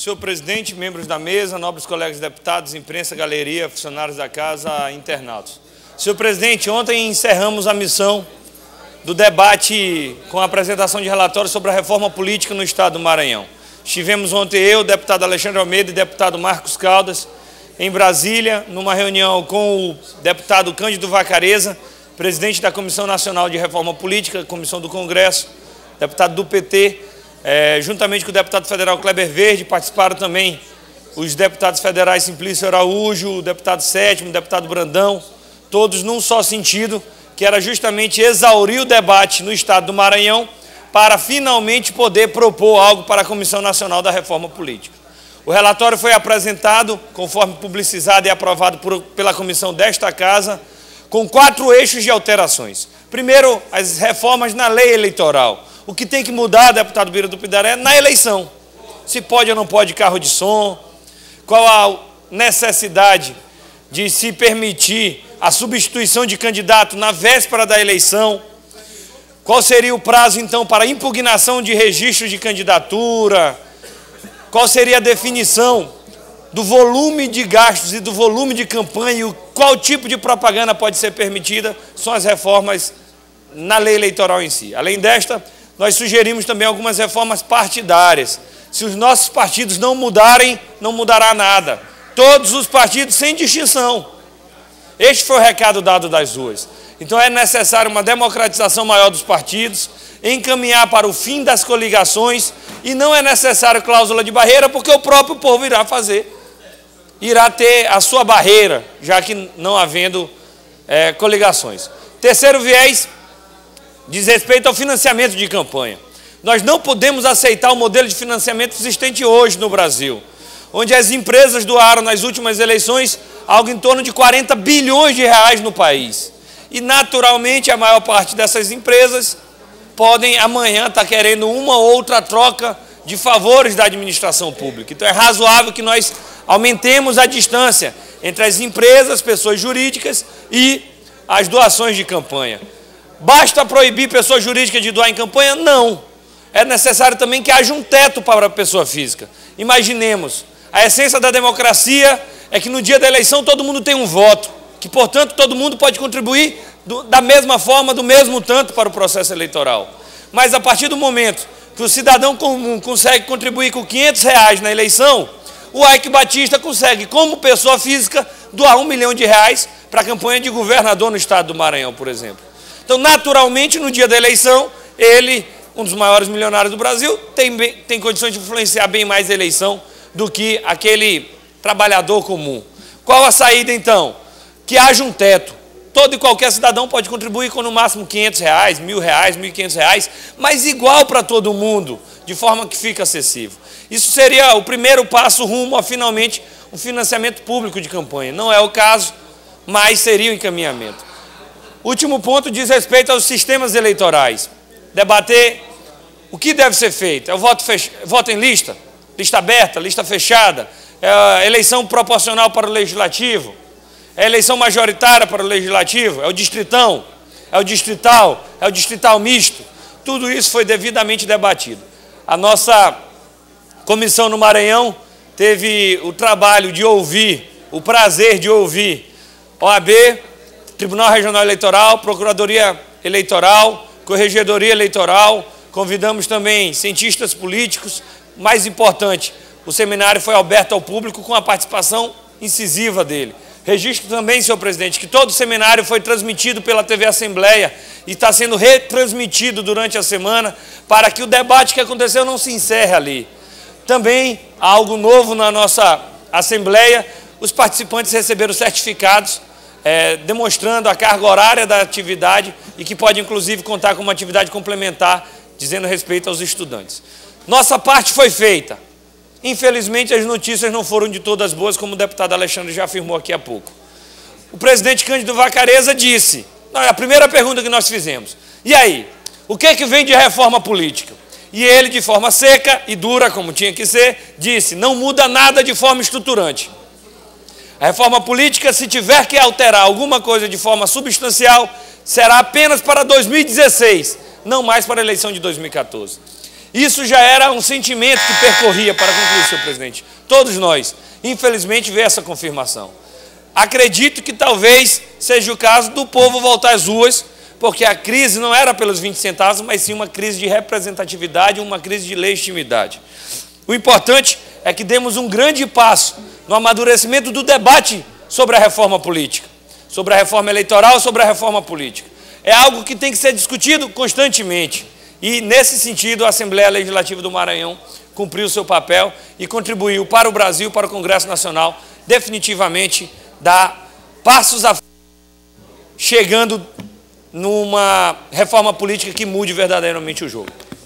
Senhor presidente, membros da mesa, nobres colegas deputados, imprensa, galeria, funcionários da casa, internautas. Senhor presidente, ontem encerramos a missão do debate com a apresentação de relatório sobre a reforma política no estado do Maranhão. Estivemos ontem eu, o deputado Alexandre Almeida e o deputado Marcos Caldas, em Brasília, numa reunião com o deputado Cândido Vacareza, presidente da Comissão Nacional de Reforma Política, Comissão do Congresso, deputado do PT, juntamente com o deputado federal Kleber Verde. Participaram também os deputados federais Simplício Araújo, o deputado Sétimo, o deputado Brandão, todos num só sentido, que era justamente exaurir o debate no estado do Maranhão para finalmente poder propor algo para a Comissão Nacional da Reforma Política. O relatório foi apresentado, conforme publicizado e aprovado pela comissão desta casa, com 4 eixos de alterações. Primeiro, as reformas na lei eleitoral. O que tem que mudar, deputado Bira do Pidaré, na eleição. Se pode ou não pode carro de som, qual a necessidade de se permitir a substituição de candidato na véspera da eleição, qual seria o prazo, então, para impugnação de registro de candidatura, qual seria a definição do volume de gastos e do volume de campanha e qual tipo de propaganda pode ser permitida, são as reformas na lei eleitoral em si. Além desta, nós sugerimos também algumas reformas partidárias. Se os nossos partidos não mudarem, não mudará nada. Todos os partidos sem distinção. Este foi o recado dado das ruas. Então é necessário uma democratização maior dos partidos, encaminhar para o fim das coligações, e não é necessário cláusula de barreira, porque o próprio povo irá fazer. Irá ter a sua barreira, já que não havendo coligações. Terceiro viés diz respeito ao financiamento de campanha. Nós não podemos aceitar o modelo de financiamento existente hoje no Brasil, onde as empresas doaram nas últimas eleições algo em torno de 40 bilhões de reais no país. E, naturalmente, a maior parte dessas empresas podem amanhã estar querendo uma ou outra troca de favores da administração pública. Então é razoável que nós aumentemos a distância entre as empresas, pessoas jurídicas e as doações de campanha. Basta proibir pessoa jurídica de doar em campanha? Não. É necessário também que haja um teto para a pessoa física. Imaginemos, a essência da democracia é que no dia da eleição todo mundo tem um voto, que, portanto, todo mundo pode contribuir da mesma forma, do mesmo tanto para o processo eleitoral. Mas a partir do momento que o cidadão comum consegue contribuir com R$500 na eleição, o Ike Batista consegue, como pessoa física, doar R$1 milhão para a campanha de governador no estado do Maranhão, por exemplo. Então, naturalmente, no dia da eleição, ele, um dos maiores milionários do Brasil, tem condições de influenciar bem mais a eleição do que aquele trabalhador comum. Qual a saída, então? Que haja um teto. Todo e qualquer cidadão pode contribuir com no máximo R$500, R$1.000, R$1.500, mas igual para todo mundo, de forma que fique acessível. Isso seria o primeiro passo rumo a, finalmente, um financiamento público de campanha. Não é o caso, mas seria o encaminhamento. Último ponto diz respeito aos sistemas eleitorais. Debater o que deve ser feito. É o voto em lista, lista aberta, lista fechada, é a eleição proporcional para o legislativo, é a eleição majoritária para o legislativo, é o distritão, é o distrital misto. Tudo isso foi devidamente debatido. A nossa comissão no Maranhão teve o trabalho de ouvir, o prazer de ouvir OAB, Tribunal Regional Eleitoral, Procuradoria Eleitoral, Corregedoria Eleitoral. Convidamos também cientistas políticos. Mais importante, o seminário foi aberto ao público com a participação incisiva dele. Registro também, senhor presidente, que todo o seminário foi transmitido pela TV Assembleia e está sendo retransmitido durante a semana para que o debate que aconteceu não se encerre ali. Também, algo novo na nossa Assembleia, os participantes receberam certificados demonstrando a carga horária da atividade e que pode, inclusive, contar com uma atividade complementar, dizendo respeito aos estudantes. Nossa parte foi feita. Infelizmente, as notícias não foram de todas boas, como o deputado Alexandre já afirmou aqui há pouco. O presidente Cândido Vacareza disse, a primeira pergunta que nós fizemos, e aí, o que é que vem de reforma política? E ele, de forma seca e dura, como tinha que ser, disse, não muda nada de forma estruturante. A reforma política, se tiver que alterar alguma coisa de forma substancial, será apenas para 2016, não mais para a eleição de 2014. Isso já era um sentimento que percorria, para concluir, senhor presidente, todos nós. Infelizmente veio essa confirmação. Acredito que talvez seja o caso do povo voltar às ruas, porque a crise não era pelos 20 centavos, mas sim uma crise de representatividade, uma crise de legitimidade. O importante é que demos um grande passo no amadurecimento do debate sobre a reforma política, sobre a reforma eleitoral, sobre a reforma política. É algo que tem que ser discutido constantemente. E, nesse sentido, a Assembleia Legislativa do Maranhão cumpriu o seu papel e contribuiu para o Brasil, para o Congresso Nacional, definitivamente dar passos à frente, chegando numa reforma política que mude verdadeiramente o jogo.